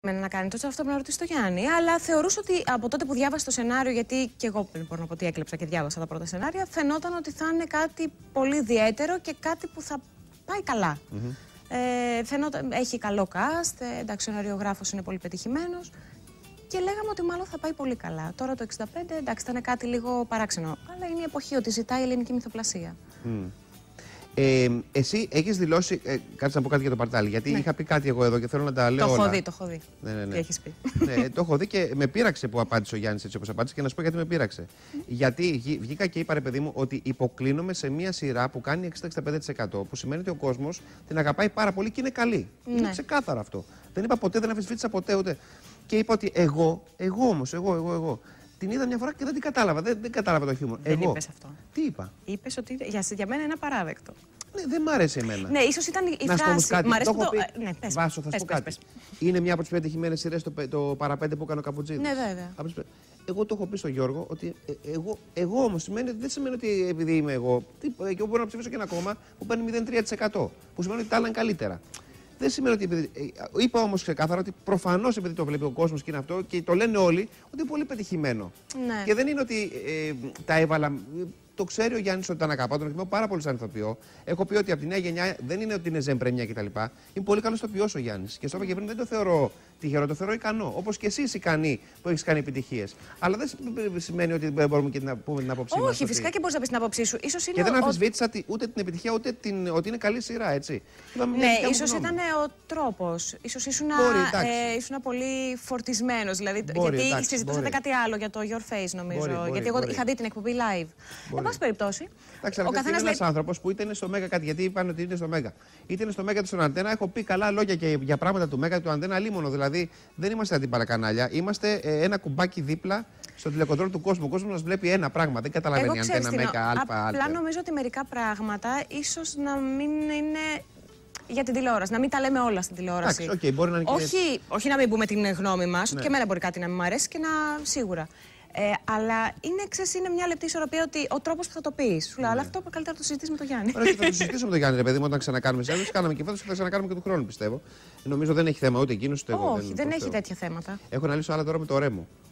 να κάνει τόσο αυτό που να ρωτήσει το Γιάννη, αλλά θεωρούσα ότι από τότε που διάβασα το σενάριο, γιατί και εγώ μπορώ να πω ότι έκλεψα και διάβασα τα πρώτα σενάρια, φαινόταν ότι θα είναι κάτι πολύ ιδιαίτερο και κάτι που θα πάει καλά. Φαινόταν, έχει καλό cast, εντάξει, ο σεναριογράφος είναι πολύ πετυχημένος και λέγαμε ότι μάλλον θα πάει πολύ καλά. Τώρα το 65, εντάξει, ήταν κάτι λίγο παράξενο, αλλά είναι η εποχή ότι ζητάει η ελληνική μυθοπλασία. Εσύ έχεις δηλώσει. Κάτσε να πω κάτι για το Παρτάλι. Γιατί είχα πει κάτι εγώ εδώ και θέλω να τα λέω. Το όλα. Το έχω δει. Ναι. Τι έχεις πει. Ναι, το έχω δει και με πείραξε που απάντησε ο Γιάννης έτσι όπως απάντησε και να σου πω γιατί με πείραξε. Γιατί βγήκα και είπα, ρε παιδί μου, ότι υποκλίνομαι σε μια σειρά που κάνει 60-65%. Που σημαίνει ότι ο κόσμος την αγαπάει πάρα πολύ και είναι καλή. Ναι. Είναι ξεκάθαρο αυτό. Δεν είπα ποτέ, δεν αμφισβήτησα ποτέ ούτε. Και είπα ότι εγώ όμως, την είδα μια φορά και δεν την κατάλαβα. Δεν κατάλαβα το χιούμορ. Δεν είπες αυτό. Τι είπα. Είπες ότι για μένα είναι απαράδεκτο. Ναι, δεν μ' άρεσε εμένα. Ναι, ίσως ήταν η να φράση. Κάτι. Μ' αρέσει το ναι, πες. Βάσο, θα σου πω κάτι. Πες. Είναι μια από τις πετυχημένες σειρές το παραπέντε που έκανε ο Καπουτζίδης. Ναι, βέβαια. Εγώ το έχω πει στον Γιώργο ότι εγώ όμως δεν σημαίνει ότι επειδή είμαι εγώ. Και εγώ μπορώ να ψηφίσω και ένα κόμμα που παίρνει 0,3%. Που σημαίνει ότι τα άλλα είναι καλύτερα. Δεν σημαίνει ότι. Είπα όμως ξεκάθαρα ότι προφανώς επειδή το βλέπει ο κόσμος και είναι αυτό και το λένε όλοι ότι είναι πολύ πετυχημένο. Ναι. Και δεν είναι ότι τα έβαλα. Το ξέρει ο Γιάννης ότι τον αγαπάω, τον εκτιμώ πάρα πολύ σαν ηθοποιό. Έχω πει ότι από τη νέα γενιά δεν είναι ότι είναι ζεμπρέμια κτλ. Είναι πολύ καλό ηθοποιός ο Γιάννης. Και στο είπα και πριν, δεν το θεωρώ τυχερό, το θεωρώ ικανό. Όπως και εσύ ικανή που έχεις κάνει επιτυχίες. Αλλά δεν σημαίνει ότι δεν μπορούμε και να πούμε την άποψή μας. Όχι, φυσικά και μπορείς να πεις την άποψή σου. Ίσως είναι και δεν αμφισβήτησα ούτε την επιτυχία ούτε ότι είναι καλή σειρά, έτσι. Ναι, ίσως ήταν ο τρόπος. Ίσως ήσουν πολύ φορτισμένος. Δηλαδή, γιατί συζητούσατε κάτι άλλο για το Your Face, νομίζω. Γιατί εγώ είχα δει την εκπομπή live. Εν πάση περιπτώσει. Ο καθένας είναι ένας άνθρωπος που είτε είναι στο Μέγκα κάτι, γιατί είπαν ότι είναι στο Μέγκα. Είτε είναι στο Μέγκα του στον Αντένα. Έχω πει καλά λόγια και για πράγματα του Μέγκα του Αντένα λίμωνο. Δηλαδή δεν είμαστε αντίπαλα κανάλια. Είμαστε ένα κουμπάκι δίπλα στο τηλεκοντρόλ του κόσμου. Ο κόσμος μας βλέπει ένα πράγμα. Δεν καταλαβαίνει Αντένα, Μέγκα, Αλφα. Απλά νομίζω ότι μερικά πράγματα ίσως να μην είναι για την τηλεόραση. Να μην τα λέμε όλα στην τηλεόραση. Εντάξει, μπορεί να είναι όχι να μην πούμε την γνώμη μας. Ότι και εμένα μπορεί κάτι να μην μου αρέσει και σίγουρα. Αλλά είναι μια λεπτή ισορροπία ότι ο τρόπος που θα το πεις. Σου λέω, αλλά αυτό καλύτερα να το συζητήσουμε με τον Γιάννη. Ωραία, θα το συζητήσουμε με τον Γιάννη, ρε παιδί μου, όταν ξανακάνουμε συνέντευξη. Κάναμε και φέτος και θα ξανακάνουμε και του χρόνου, πιστεύω. Νομίζω δεν έχει θέμα ούτε εκείνος ούτε εγώ. Όχι, δεν έχει τέτοια θέματα. Έχω να λύσω άλλα τώρα με το Ρέμο.